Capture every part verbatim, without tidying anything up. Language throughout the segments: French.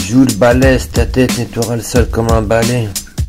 Joue le balèze, ta tête nettoiera le sol comme un balai.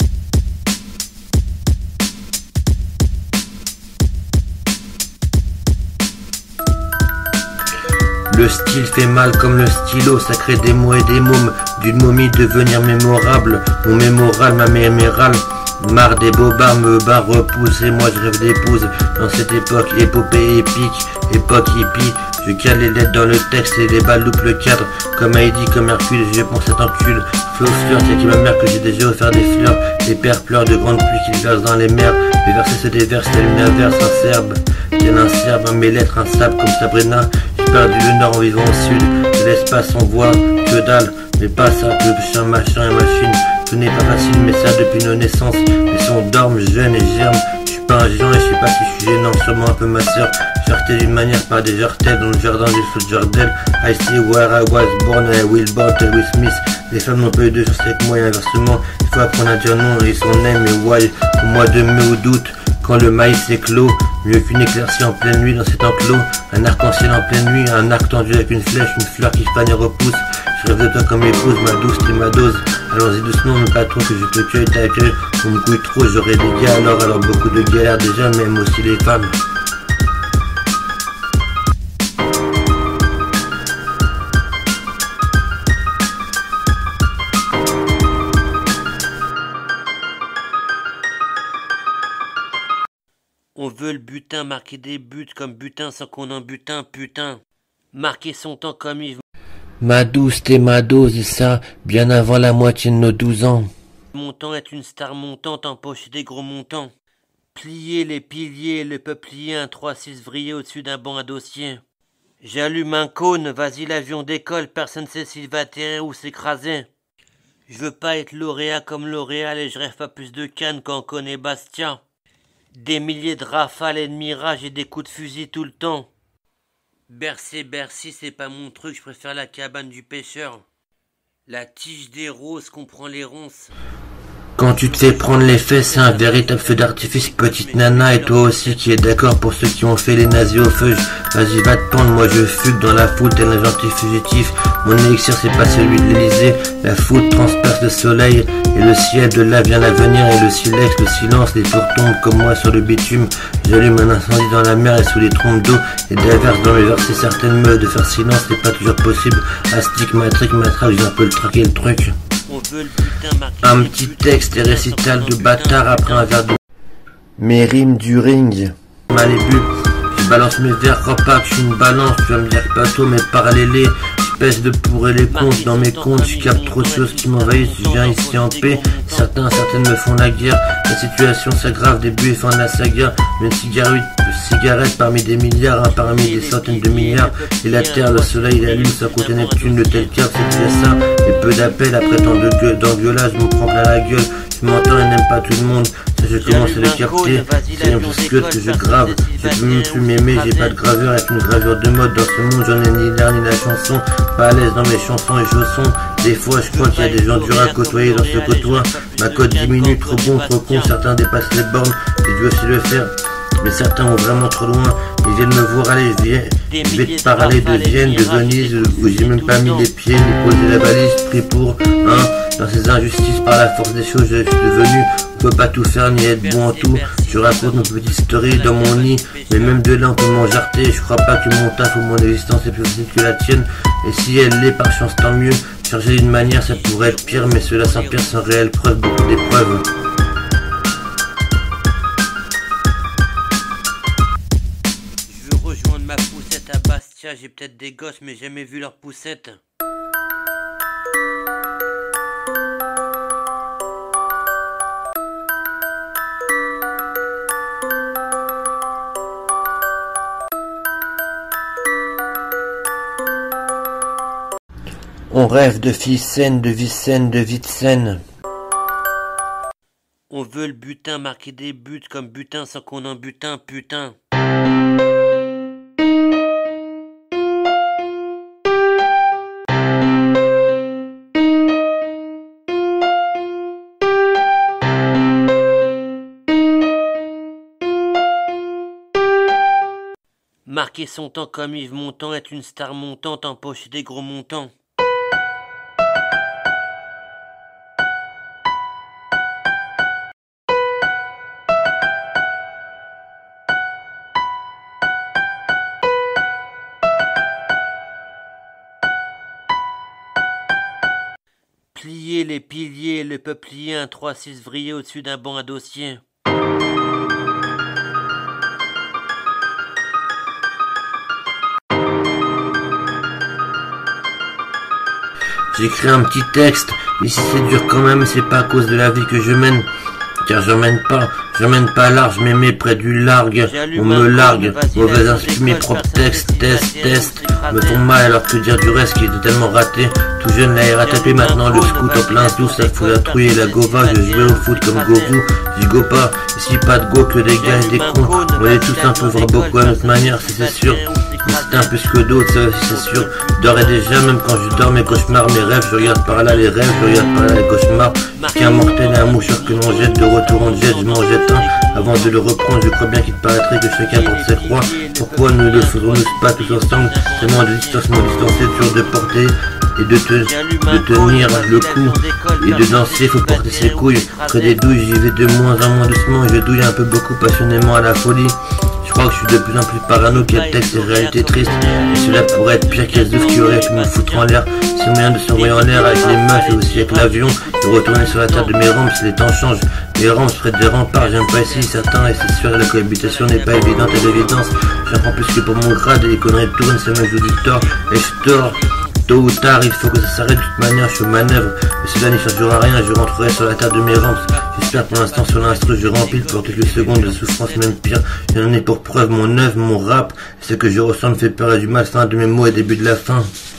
Le style fait mal comme le stylo, ça crée des mots et des mômes. D'une momie devenir mémorable, mon mémoral, ma mémérale. Marre des bobards, me barre, repousse, et moi je rêve d'épouse. Dans cette époque, épopée épique, époque hippie. Je cale les lettres dans le texte et les balles loupent le cadre. Comme Heidi, comme Hercule, je pense cet encul. Feu fleur, c'est qui ma mère que j'ai déjà offert des fleurs. Les pères pleurent de grandes pluies qu'ils versent dans les mers. Les versets se déversent, tel une averse, un serbe. Tel un serbe, mes lettres, un sable comme Sabrina. J'ai perdu le nord en vivant au sud. De l'espace on voit que dalle. Mais pas ça, que je suis un machin et machine. Ce n'est pas facile, mais ça depuis nos naissances. Mais si on dorme, jeune et germe. Je suis pas un géant et je sais pas si je suis gênant. Sûrement un peu ma sœur. Jarté d'une manière par des jartels dans le jardin du Jardel. I see where I was born, I will born with Smith. Les femmes n'ont pas eu de chance avec moi et inversement. Il faut apprendre à dire non et son name et why. Au mois de mai ou d'août, quand le maïs éclos, mieux qu'une éclaircie en pleine nuit dans cet enclos. Un arc-en-ciel en pleine nuit, un arc tendu avec une flèche, une fleur qui fane et repousse. Je rêve de toi comme épouse, ma douce, t'es ma dose. Allons-y doucement, mais pas trop que je te cueille, t'accueille. On me couille trop, j'aurai des gars alors, alors beaucoup de galères déjà, même aussi les femmes. On veut le butin, marquer des buts comme butin sans qu'on en butin, putain. Marquer son temps comme Yves. Ma douce, t'es ma dose, et ça, bien avant la moitié de nos douze ans. Mon temps est une star montante, empocher des gros montants. Plier les piliers, le peuplier, un trois six vrillé au-dessus d'un banc à dossier. J'allume un cône, vas-y l'avion décolle, personne sait s'il va atterrir ou s'écraser. Je veux pas être lauréat comme L'Oréal et je rêve pas plus de Cannes quand on connaît Bastia. Des milliers de rafales et de mirages et des coups de fusil tout le temps. Bercy, Bercy, c'est pas mon truc, je préfère la cabane du pêcheur. La tige des roses comprend les ronces. Quand tu te fais prendre les fesses, c'est un véritable feu d'artifice, petite nana, et toi aussi qui es d'accord pour ceux qui ont fait les nazis au feu. Vas-y, va te pendre, moi je fugue dans la foule tel un gentil fugitif. Mon élixir c'est pas celui de l'Elysée, la foule transperce le soleil, et le ciel de là vient l'avenir, et le silex, le silence, les tours tombent comme moi sur le bitume. J'allume un incendie dans la mer et sous les trompes d'eau, et d'averses dans les versets certaines meufs, de faire silence n'est pas toujours possible. Astic, matric, matraque, j'ai un peu le traquer le truc. On veut le butin marqué. Un petit texte et récital de bâtard après un verre de... Mes rimes du ring. Mal et bu, je balance mes vers, crois pas que je suis une balance. Tu vas me dire que pas toi, mais parallélé. Je pèse de pour et les comptes dans mes comptes. Je capte trop de choses qui m'envahissent. Je viens ici en paix. Certains, certaines me font la guerre. La situation s'aggrave, début et fin de la saga. Une cigarette, cigarette parmi des milliards, hein, parmi des centaines de milliards. Et la terre, le soleil, la lune, sans côté Neptune, le tel cap, c'est déjà ça. Et peu d'appels après tant de gueule, d'engueulage, me prend plein la gueule. Je m'entends et n'aime pas tout le monde. Ça je commence à le capter. C'est un squelette que je grave. Je peux même plus m'aimer, j'ai pas de graveur avec une gravure de mode. Dans ce monde j'en ai ni l'air ni la chanson. Pas à l'aise dans mes chansons et chaussons. Des fois je crois qu'il y a des gens durs à côtoyer dans ce côtoie. Ma cote diminue, trop bon, trop con. Certains dépassent les bornes, j'ai dû aussi le faire. Mais certains vont vraiment trop loin. Ils viennent me voir aller, je viens. Je vais te parler de Vienne, de Venise, où j'ai même pas mis les pieds, ni posé la valise, pris pour un. Dans ces injustices, par la force des choses, je suis devenu. On peut pas tout faire ni être bon en tout. Je raconte nos petites stories dans mon nid, mais même de là on peut m'en jarter. Je crois pas que mon taf ou mon existence est plus facile que la tienne. Et si elle l'est par chance, tant mieux. Charger d'une manière, ça pourrait être pire, mais cela s'empire sans réelle preuve, beaucoup d'épreuves. Ma poussette à Bastia, j'ai peut-être des gosses mais jamais vu leur poussette. On rêve de filles saines, de vie saine, de vie de saine. On veut le butin, marquer des buts comme butin sans qu'on en butin, putain. Marquer son temps comme Yves Montand, être une star montante, empocher des gros montants. plier les piliers et le peuplier, un trois six vrillé au-dessus d'un banc à dossier. J'écris un petit texte, ici c'est dur quand même, c'est pas à cause de la vie que je mène. Car j'emmène pas, j'emmène pas large, mais mets près du largue, on me largue, mauvais insu, mes propres textes, test, test, me font mal alors que dire du reste qui était tellement raté. Tout jeune la R A T P, maintenant le scout en plein sous, ça fout la trouille et la gova, je jouais au foot comme Goku, j'y go pas, ici pas de go que des gars et des cons, on est tous un peu voir beaucoup à notre manière, si c'est sûr. Mais c'est un peu ce que d'autres, ça aussi c'est sûr. Je dors déjà, même quand je dors mes cauchemars, mes rêves, je regarde par là les rêves, je regarde par là les cauchemars. Qu'un mortel et un mouchoir que l'on jette, de retour on jette, je m'en jette un. Avant de le reprendre, je crois bien qu'il paraîtrait que chacun porte ses croix. Pourquoi nous le faisons-nous pas tous ensemble? C'est moins de distance, moins distancé, sûr de porter et de, te, de tenir le coup et de danser, faut porter ses couilles. Près des douilles, j'y vais de moins en moins doucement et je douille un peu beaucoup passionnément à la folie. Je crois que je suis de plus en plus parano, quel texte et réalité triste. Et cela pourrait être pire qu'un zouf qui aurait pu me foutre en l'air. C'est moyen de s'envoyer en l'air avec les meufs et aussi avec l'avion. De retourner sur la terre de mes rampes si les temps changent. Les rampes près des remparts, j'aime pas ici certains et c'est sûr la cohabitation n'est pas évidente et d'évidence. J'en prends plus que pour mon grade et les conneries tournent, ça me joue du tort. Et je tords. Tôt ou tard, il faut que ça s'arrête de toute manière, je suis aux manœuvres. Mais cela n'y changera rien, je rentrerai sur la terre de mes rampes. J'espère pour l'instant sur l'instru, je remplis pour quelques secondes de souffrance, même pire. J'en ai pour preuve mon œuvre, mon rap. Ce que je ressens me fait peur et du mal, fin de mes mots et début de la fin.